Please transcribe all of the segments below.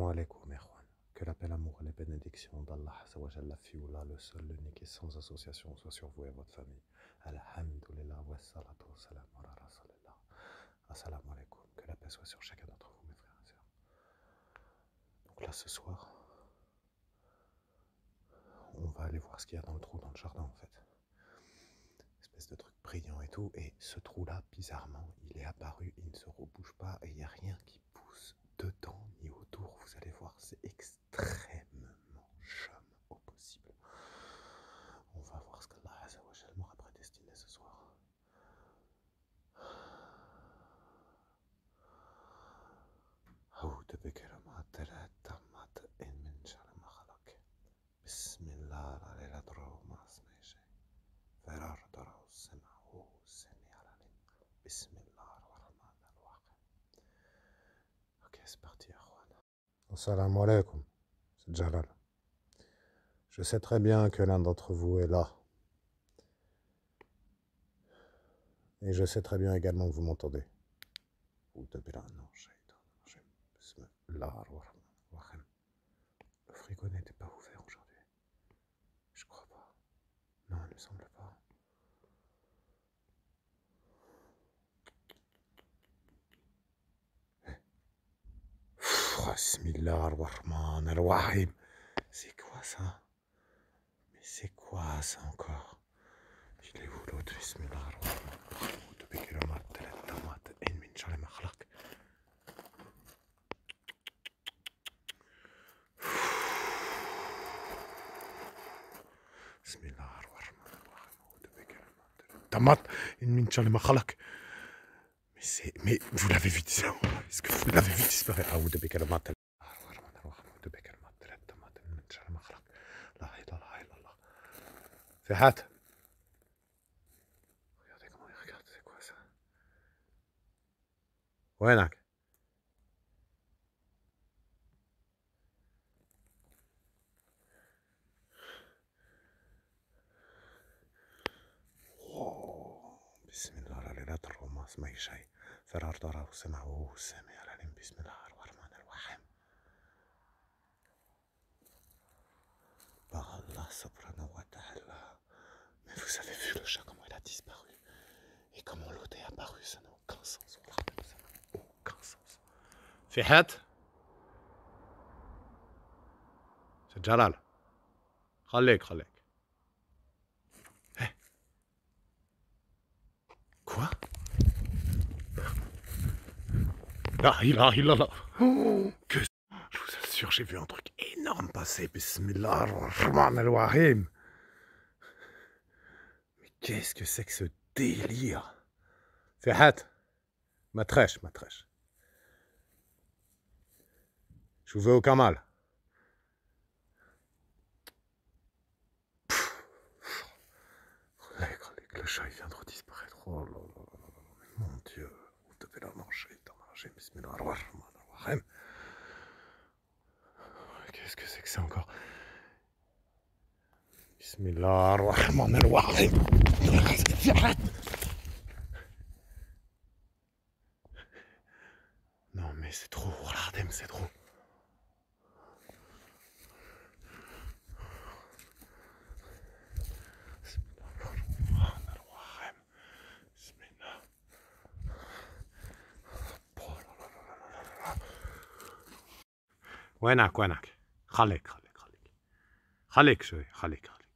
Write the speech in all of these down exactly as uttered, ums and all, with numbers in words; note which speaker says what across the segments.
Speaker 1: Assalamu alaikum, Erwan. Que la paix, l'amour et les bénédictions d'Allah, la Fioula, le seul, l'unique et sans association, soit sur vous et votre famille. Alhamdulillah, wa salatu wa salam ala rasulillah. Assalamu alaikum. Que la paix soit sur chacun d'entre vous, mes frères et sœurs. Donc là, ce soir, on va aller voir ce qu'il y a dans le trou, dans le jardin, en fait. Espèce de truc brillant et tout. Et ce trou-là, bizarrement, il est apparu, il ne se rebouge pas et il n'y a rien qui pousse dedans ni autour. Vous allez voir, c'est extrêmement chum au possible. On va voir ce qu'Allah Azza wa Jal m'aura prédestiné ce soir. Bismillah, ok, c'est parti, Arwan. Assalamu alaikum, c'est Jalal. Je sais très bien que l'un d'entre vous est là. Et je sais très bien également que vous m'entendez. Le frigo n'était pas ouvert aujourd'hui. Je crois pas. Non, il ne me semble pas. Bismillah ar-Rahman ar-Rahim. C'est quoi ça? Mais c'est quoi ça encore? Il est où l'autre? Bismillah ar-Rahman ar-Rahim. Bismillah ar-Rahman ar-Rahim. Mais c'est... Mais vous l'avez vu disparaître? Est-ce que vous l'avez vu disparaître? Ah, de Bekalamat. Fihat. Regardez comment il regarde, c'est quoi ça? Wenak. Bismillah, la laylat ar-Rumas ma shay. Farar dara samahu sami alalim. Bismillah ar-Rahman ar-Rahim. Par Allah subhanahu wa ta'ala. Mais vous avez vu le chat, comment il a disparu? Et comment l'autre est apparu? Ça n'a aucun sens. Ça n'a aucun sens. Fihat. C'est Jalal. Khalek, Khalek. Quoi? Ah, il a, il a là. Oh, que je vous assure, j'ai vu un truc énorme passer. Bismillah ar-Rahman ar-Rahim. Mais qu'est-ce que c'est que ce délire? Fihat. Matrèche, matrèche. Je vous veux aucun mal. Le chat, il vient de redisparaître. Oh là là là là là. Mon Dieu. Vous devez la manger. Bismillah ar-Rahman ar-Rahim. Qu'est-ce que c'est que ça encore? Bismillah ar-Rahman ar-Rahim. Non mais c'est trop. Regardez, mais c'est trop. وينك وينك؟ خليك خليك خليك خليك شوي خليك خليك.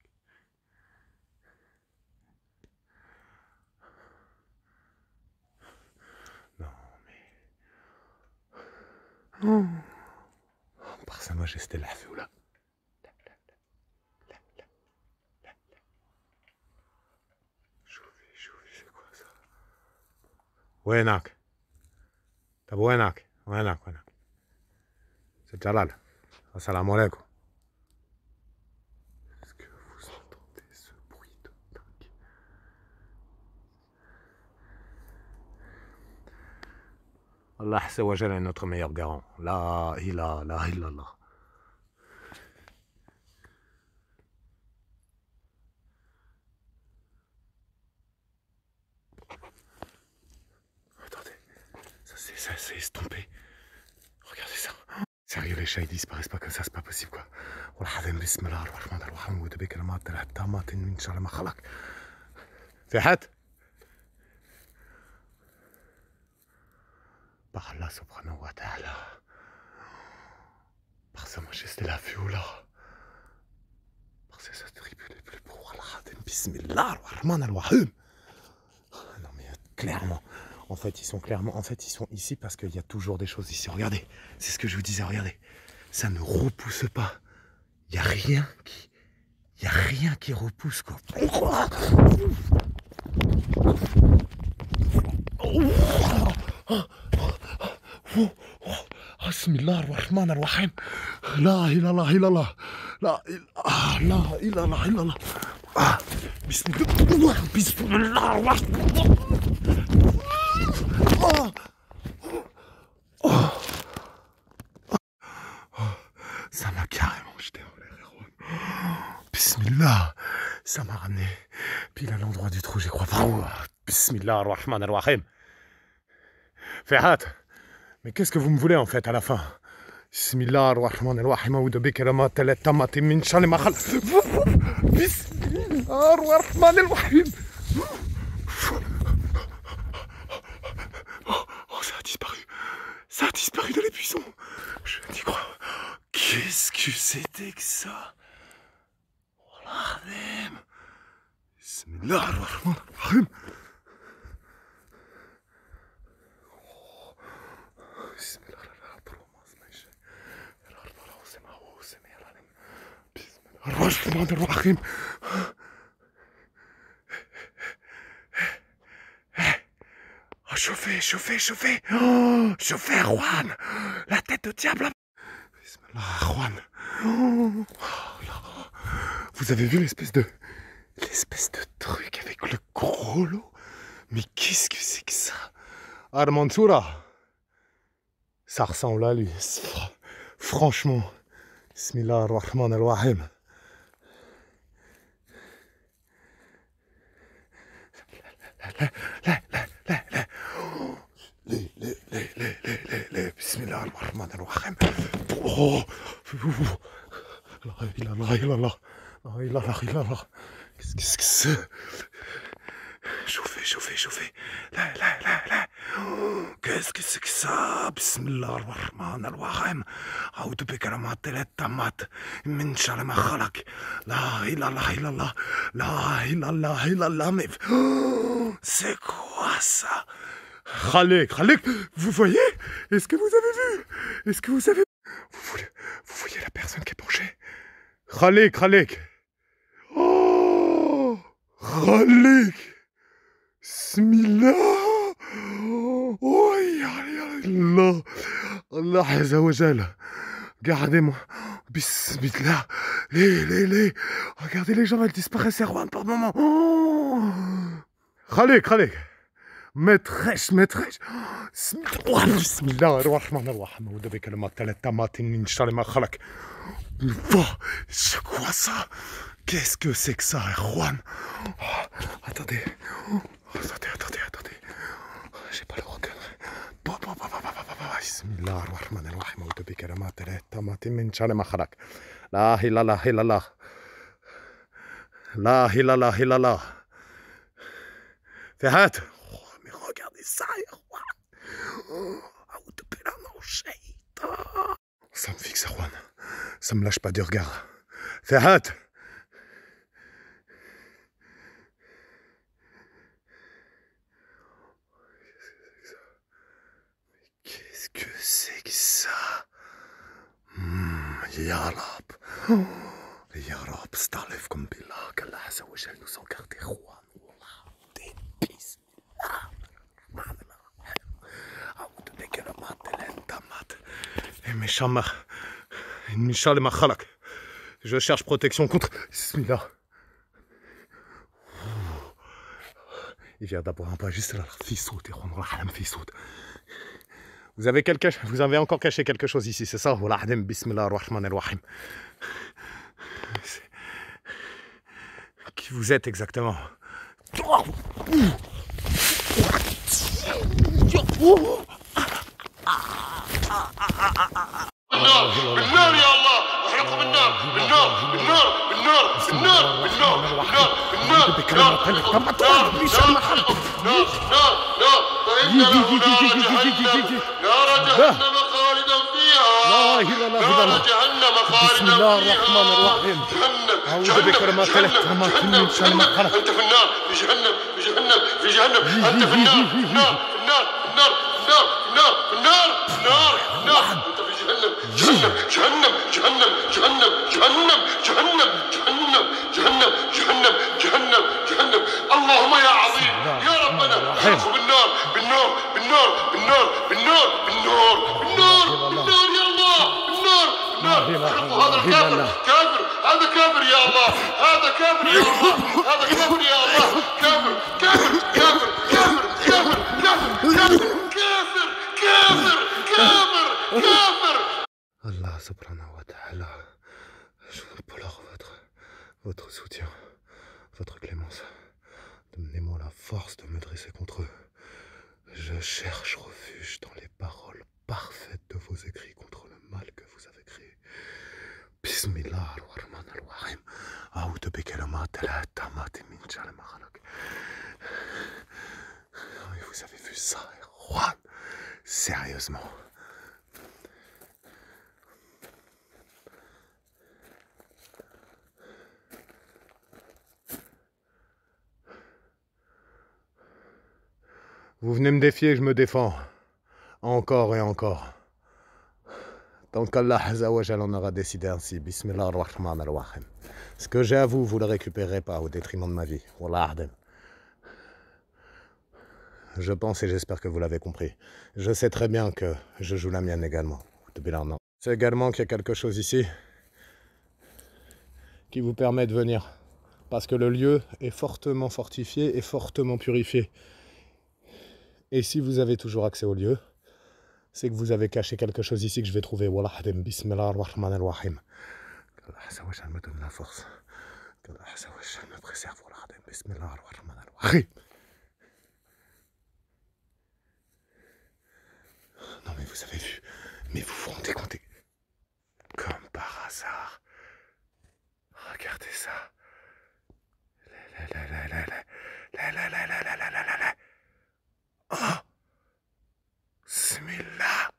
Speaker 1: Non mais... Oh. Par sa majesté la Fioula. شوفي شوفي c'est quoi ça? وينك؟ طب وينك؟ وينك وينك؟ C'est Jalal. Assalamu alaikum. Est-ce que vous entendez ce bruit de dingue? Allah Azza wa Jal est notre meilleur garant. La ilaha la illallah. Attendez, ça s'est estompé. Regardez ça. Sérieux. sérieux, les chats ils disparaissent pas comme ça, c'est pas possible quoi. Bismillah ar-Rahman ar-Rahim. Wa bikalimat tammatin min sharri ma khalaq. في حد؟ Par Allah subhanahu wa ta'ala, par sa majesté la Viola, par ses attributs les plus beaux, Bismillah ar-Rahman ar-Rahim. Non mais clairement, en fait ils sont clairement, en fait ils sont ici parce qu'il y a toujours des choses ici. Regardez, c'est ce que je vous disais, regardez, ça ne repousse pas. Il n'y a rien qui, il y a rien qui repousse quoi. Bismillah ar-Rahman ar-Rahim. La ilaha illallah. La ilaha illallah illallah. Bismillah. Bismillah ar-Rahman. Ça m'a carrément jeté en l'air, Erwan. Bismillah. Ça m'a ramené pile à l'endroit du trou, j'y crois pas. Bismillah ar-Rahman ar-Rahim. Ferhat. Mais qu'est-ce que vous me voulez en fait à la fin? Bismillah ar-Rahman ar-Rahim. A'udhu bikalimat tammatin min sharri ma khalaq. Bismillah ar-Rahman ar-Rahim. Oh, ça a disparu. Ça a disparu de les buissons. Je n'y crois. Qu'est-ce que c'était que ça? Wallah même. Bismillah ar-Rahman ar-Rahim. الرحمن الرحيم. Chauffez, chauffez, chauffez. Oh, chauffez, Juan. La tête de diable. Bismillah, Juan. Oh, vous avez vu l'espèce de... L'espèce de truc avec le gros lot. Mais qu'est-ce que c'est que ça? Armantura. Ça ressemble à lui. Franchement. Bismillah ar-Rahman ar-Rahim. لا لا لا لا لا لا لا لا لا لا لا بسم الله الرحمن الرحيم. لا اله الا الله لا اله الا الله. Qu'est-ce que c'est? Chauffez, chauffez, chauffez. لا لا لا لا. Qu'est-ce que c'est que ça? Bismillah ar-Rahman ar-Rahim. A'udhu bikalimat tammat min sharri ma khalaq. La ilaha illallah. La ilaha illallah. Mais c'est quoi ça? Khalek, Khalek, vous voyez? Est-ce que vous avez vu? Est-ce que vous avez... Vous voyez, vous voyez la personne qui est penchée? Khalek, Khalek. Oh, Khalek. Bismillah. Oh, ya Allah. Allah Azza wa Jal. Regardez-moi. Bismillah. Les, les, les. Regardez les gens, elles disparaissent, Erwan, par moment. Oh. Khalek, Khalek. Maîtresse, maîtresse. Bismillah ar-Rahman ar-Rahim. A'udhu bikalimat tammatin min sharri ma khalaq. C'est quoi ça? Qu'est-ce que c'est que ça, Erwan? Oh, attendez. Oh, attendez, attendez, attendez. J'ai pas le recul. Bismillah ar-Rahman ar-Rahim. A'udhu bikalimat tammatin min sharri ma khalaq. La ilaha illallah. La ilaha illallah. Ferhat. Oh, mais regardez ça, Erwan. A'udhu bikalimat. Ça me fixe, Erwan. Ça me lâche pas du regard. Ferhat. Qu'est-ce que c'est que ça? Ya Rab. Ya Rab, starlefkum billah, qu'Allah Azza wa Jal nous en garde, Erwan. Des bismillah. A'udhu bikalimat tammat. Et mes chamars. Inch'Allah ma khalaq. Je cherche protection contre... Bismillah. Il vient d'abord un pas juste là. Vous avez quelque... Vous avez encore caché quelque chose ici, c'est ça? Bismillah ar-Rahman ar-Rahim. Qui vous êtes exactement?
Speaker 2: بالنار بالنار يا الله احرقه بالنار بالنار بالنار بالنار بالنار بالنار بالنار بالنار نار نار نار نار فإن له نار جهنم نار جهنم خالدا فيها نار جهنم
Speaker 1: بسم
Speaker 2: خالدا
Speaker 1: الله
Speaker 2: فيها
Speaker 1: الرحمن الرحيم.
Speaker 2: جهنم
Speaker 1: أعوذ
Speaker 2: جهنم
Speaker 1: بكلمات الله التامات
Speaker 2: جهنم
Speaker 1: من شر ما
Speaker 2: جهنم
Speaker 1: خلق.
Speaker 2: أنت في النار في جهنم في جهنم في جهنم أنت في النار في النار في النار في النار في النار في النار في النار في النار أنت في جهنم جهنم جهنم جهنم جهنم جهنم جهنم جهنم جهنم جهنم جهنم جهنم اللهم يا عظيم يا ربنا احرقه بالنار بالنار بالنار بالنار بالنار بالنار بالنار بالنار يا الله بالنار بالنار احرقه هذا الكافر كافر هذا كافر يا الله هذا كافر يا الله هذا كافر يا الله كافر كافر كافر كافر كافر كافر كافر كافر كافر كافر
Speaker 1: Allah subhanahu wa ta'ala, je vous implore votre, votre soutien, votre clémence. Donnez-moi la force de me dresser contre eux. Je cherche refuge dans les paroles parfaites de vos écrits contre le mal que vous avez créé. Bismillah ar-Rahman ar-Rahim. A'udhu bikalimat Allah at-tammat min sharri ma khalaq. Vous avez vu ça, Juan? Sérieusement. Vous venez me défier, je me défends. Encore et encore. Tant qu'Allah Azzawajal en aura décidé ainsi. Bismillah ar-Rahman ar-Rahim. Ce que j'ai à vous, vous ne le récupérerez pas au détriment de ma vie. Wallah ardem. Je pense et j'espère que vous l'avez compris. Je sais très bien que je joue la mienne également. C'est également qu'il y a quelque chose ici qui vous permet de venir. Parce que le lieu est fortement fortifié et fortement purifié. Et si vous avez toujours accès au lieu, c'est que vous avez caché quelque chose ici que je vais trouver. Wallah hadem, bismillah ar-Rahman ar-Rahim. Qu'Allah Azzawajal me donne la force. Qu'Allah Azzawajal me préserve. Wallah hadem, bismillah ar-Rahman ar-Rahim. Non mais vous avez vu, mais vous vous rendez compte, comme par hasard, regardez ça. La la la la la la la la la la la la la. Oh, Bismillah.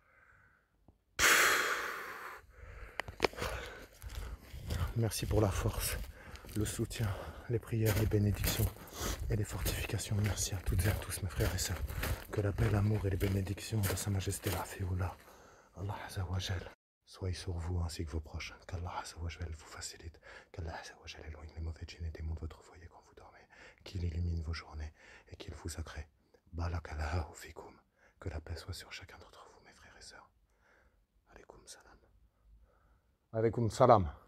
Speaker 1: Merci pour la force, le soutien, les prières, les bénédictions et les fortifications. Merci à toutes et à tous mes frères et sœurs. Que la paix, l'amour et les bénédictions de Sa Majesté la Fioula, Allah Azzawajal, soient sur vous ainsi que vos proches. Qu'Allah Azzawajal vous facilite. Qu'Allah Azzawajal éloigne les mauvais djinns et démons de votre foyer quand vous dormez. Qu'il illumine vos journées et qu'il vous agrée. Barakallahu fikoum. Que la paix soit sur chacun d'entre vous mes frères et sœurs. Alaykoum salam. Alaykoum salam.